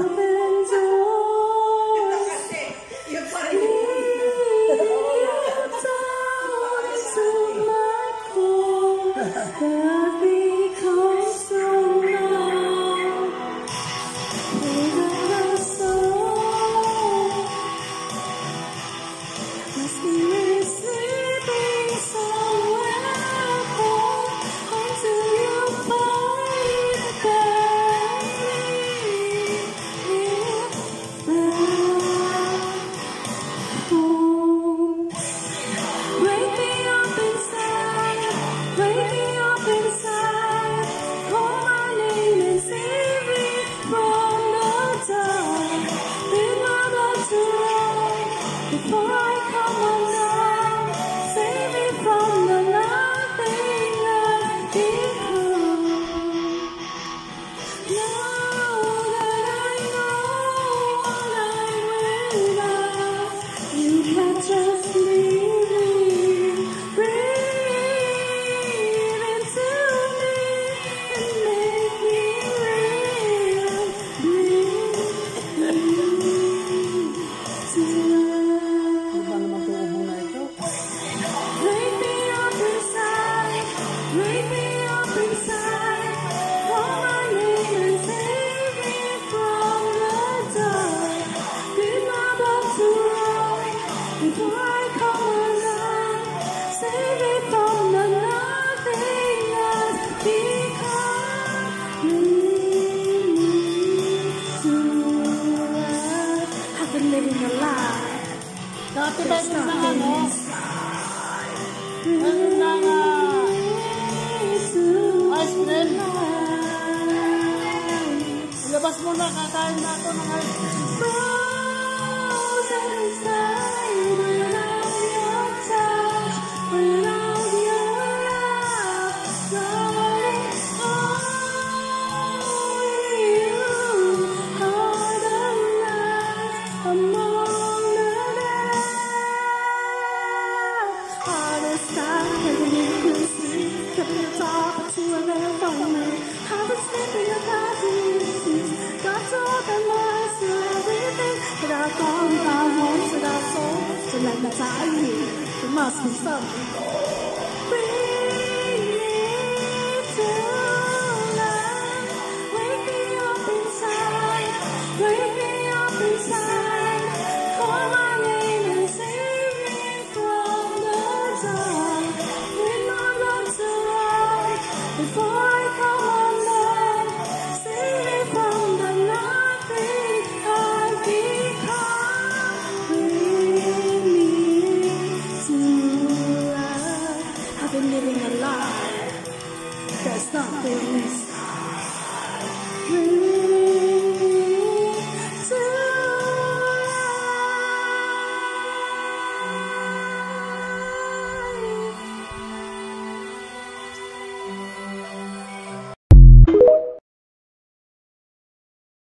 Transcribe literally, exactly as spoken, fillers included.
Dati ba yung isang ano? Ano na nga? Ice cream? Ilabas mo na, kakain na ako ng ice cream. There must be something. Bring me to life. Wake me up inside. Wake me up inside. Call my name and save me from the dark. With my love to run before I